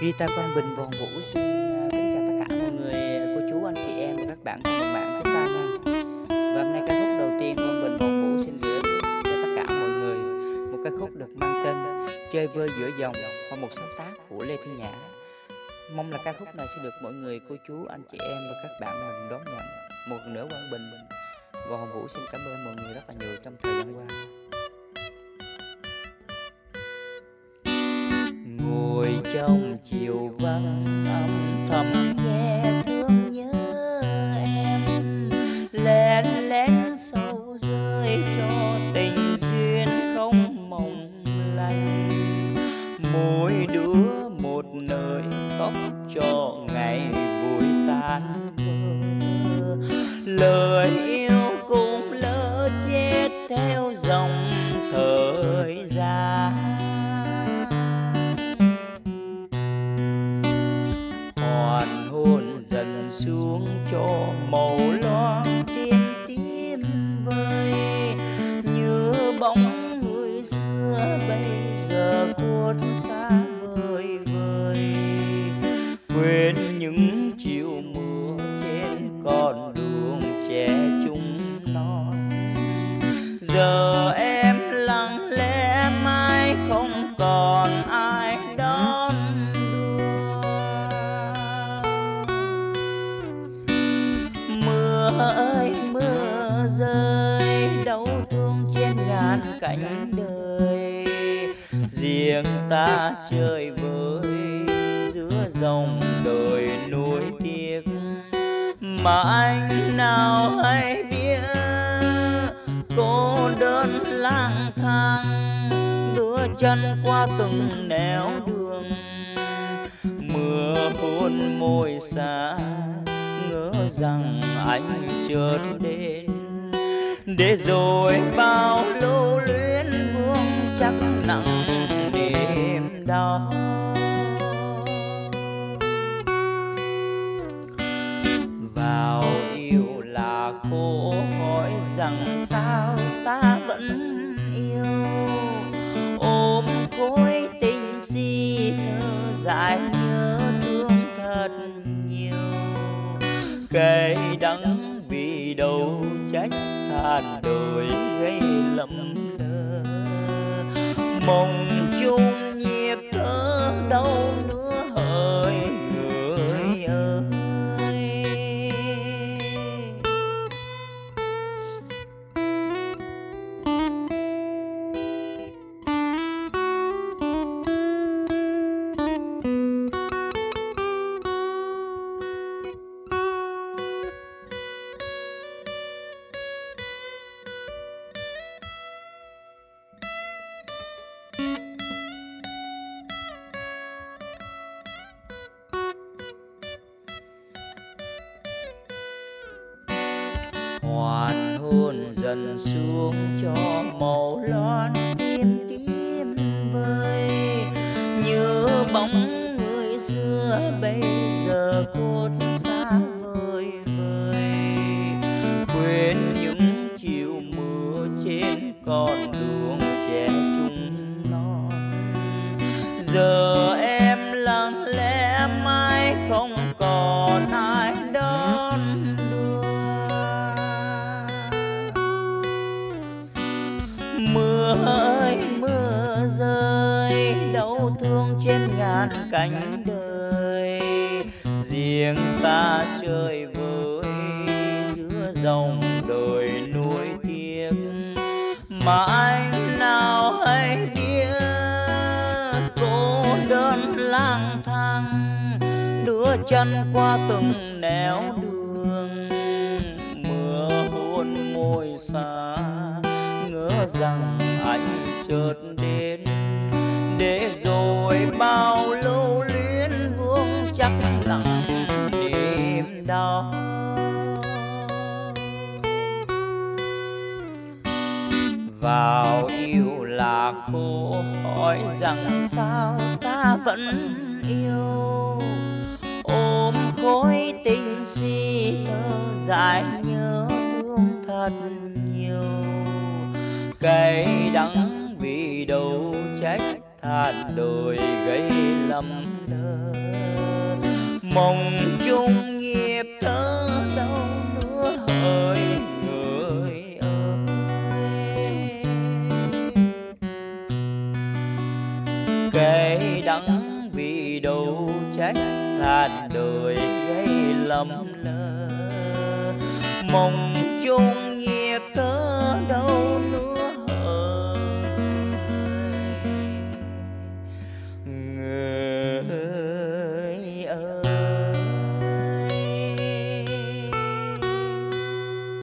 Guitar Quang Bình và Hồng Vũ xin kính chào tất cả mọi người, cô chú, anh chị em và các bạn cùng đồng mạng chúng ta nha. Và hôm nay ca khúc đầu tiên Quang Bình và Hồng Vũ xin gửi cho tất cả mọi người một ca khúc được mang tên Chơi Vơi Giữa Dòng qua một sáng tác của Lê Thiên Nhã. Mong là ca khúc này sẽ được mọi người, cô chú, anh chị em và các bạn mình đón nhận. Một lần nữa Quang Bình và Hồng Vũ xin cảm ơn mọi người rất là nhiều trong thời gian qua. Ngồi trong chiều vắng âm thầm nghe thương nhớ em, lén lén sâu rơi cho tình duyên không mong lành. Mỗi đứa một nơi khóc cho ngày vui tan vỡ, lời yêu cũng lỡ chết theo dòng thời gian. Hoàn hôn dần xuống cho màu loang tim tím vơi, như bóng người xưa bây giờ khuất xa vời vời. Quên những chiều mưa trên con đường trẻ chung non, giờ em lặng lẽ mãi không còn ai đón đưa. Mưa ơi mưa rơi đau thương trên ngàn cánh đời, riêng ta chơi vơi giữa dòng đời nuối tiếc. Mà anh nào hay biết cô đơn lang thang đưa chân qua từng nẻo đường. Mưa hôn môi xa ngỡ rằng anh chợt đến, để rồi bao lưu luyến vương chắc nặng đêm đó. Vào yêu là khổ hỏi rằng sao ta vẫn yêu, ôm khối tình si thơ dại nhớ thương thật nhiều. Cay đắng vì đâu trách than đời gây lầm lỡ, mộng chung nhịp thở đâu nữa hỡi người ơi. Hoàn hôn dần xuống cho màu loan tim tím vơi, như bóng người xưa bây giờ khuất xa vời vời. Quên những chiều mưa trên con đường trẻ chung non, giờ em lặng lẽ mãi không còn ai đón đưa. Mưa ơi mưa rơi đau thương trên ngàn cánh đời, riêng ta chơi vơi giữa dòng đời nuối tiếc. Mà anh nào hay biết cô đơn lang thang đưa chân qua từng nẻo đường. Mưa hôn môi xa ngỡ rằng anh chợt đến, để rồi bao lưu luyến vương chắc lặng đêm đó. Vào yêu là khổ hỏi rằng sao ta vẫn yêu, ôm khối tình si thơ dại nhớ thương thật nhiều. Cay đắng vì đâu trách than than đời gây lầm lỡ, mong chung nghiệp thơ đâu nữa hỡi người ơi. Cây đắng vì đâu trách than đời gây lầm lỡ, mong chung nghiệp thơ